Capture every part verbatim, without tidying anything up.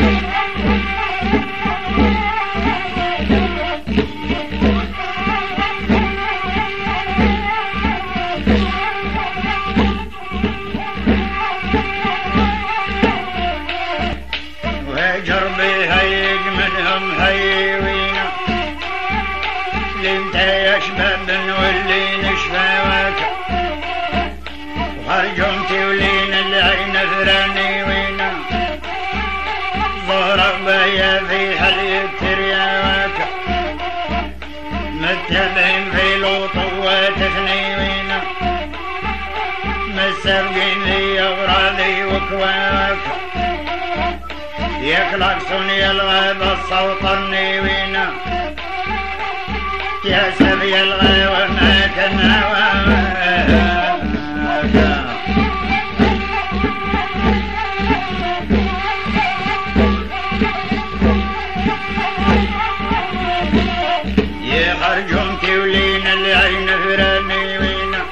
وخرجمتي ولين العين ثراني وينا ضرب بيا في حلي الترياك متبعين في لوطوات ثني وينا مسابقين لي أغراضي وكواك يخلقسون يلغب الصوطرني وينا يا سبي الغيوة ما تنهواك يخرجونتي ولين العين فراني وينا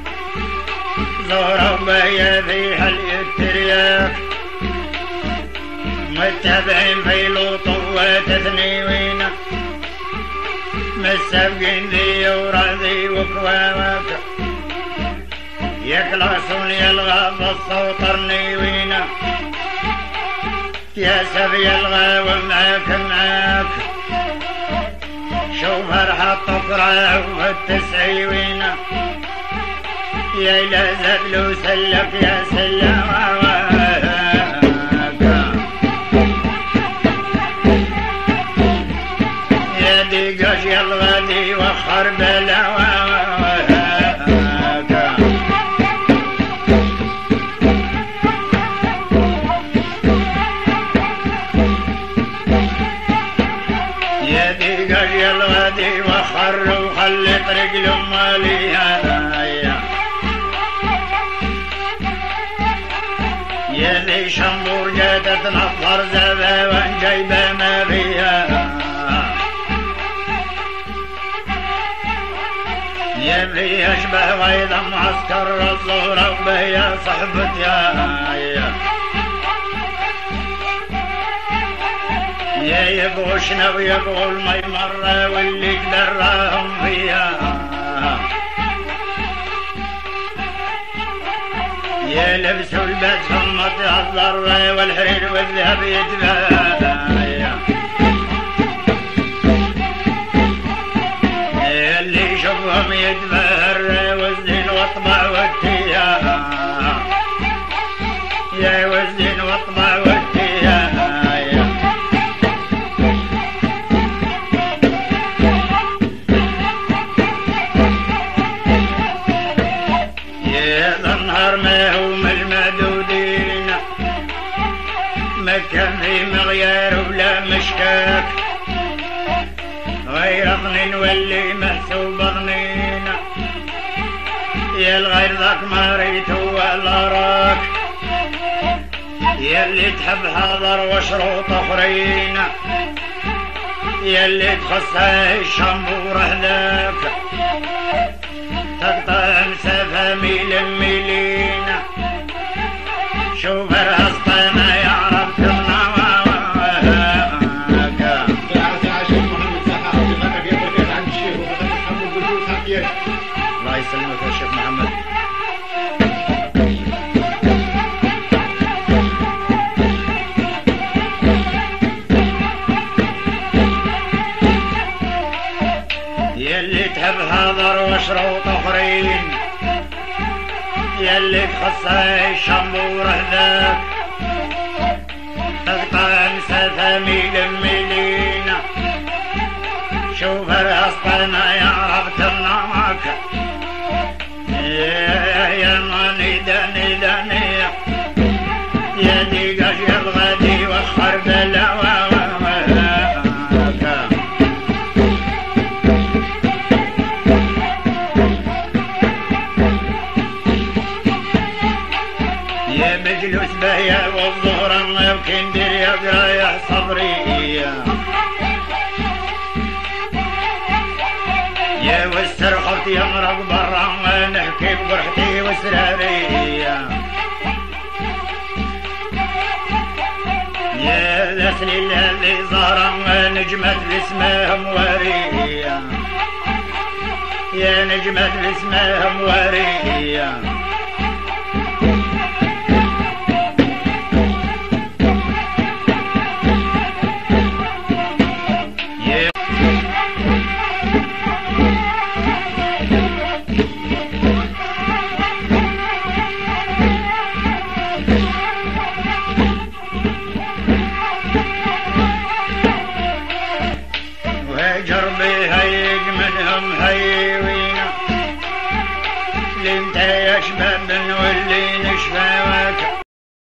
ضرب بيا في حلي الترياك متبعين في لوطوات ثني وينا مسابقين ذي وراضي وكواك يخلصون يلغب الصوطرني وينا يا سبي الغاوة معاك معاك شوف فرحة تفرح والتسعي وينا يا إلى زبل وسلك يا سلام يا ديقاش يا الغادي وخر بلا يا ديقاش يا الغادي وخر وخلت رجل ماليها يا ذي شمبور جاتت نطر زباوان جايبه ما فيها يا ذي اشبه ويضا معسكر الظهر وبيا صحبت يا يا يبغوشنا ويبغوا الميمرة واللي قدراهم فيها يا لبسوا الباس فمت الضرة والحرير والذهب يتباهى اللي يشوفهم يتباهى والزين واطبع والتياه يا والزين واطبع والتياه يا ذا النهار ما هو المعدودين ما كان في مغيار ولا مشكاك غير ظنين واللي محسوب ظنين يا الغير ذاك ما ريت ولا راك يا اللي تحب حاضر وشروط اخرين يا اللي تخصه الشمبور هذاك تقطع مسافة ميل ميلين شوف الهسطة ما يعرف كرنا الله يسلمك يا شيخ محمد. يلي تحب حاضر وشروط اخرين يلي تخصه الشمبور هذاك تقطع مسافة ميل ميلين شوف الهسطة ما يعرف تنامك يا ماني داني داني يا ديقاش يا الغادي وخر بلا يا مجلس بيا والظهر ما يمكن دير يا قرايح صبري يا واسترخبت يا مرق برا ما نحكي بقرحتي وسراري يا الأسليل اللي ظهر نجمة اسمها موارية يا نجمة اسمها موارية جربي هيج منهم هيوينا لانت يا شباب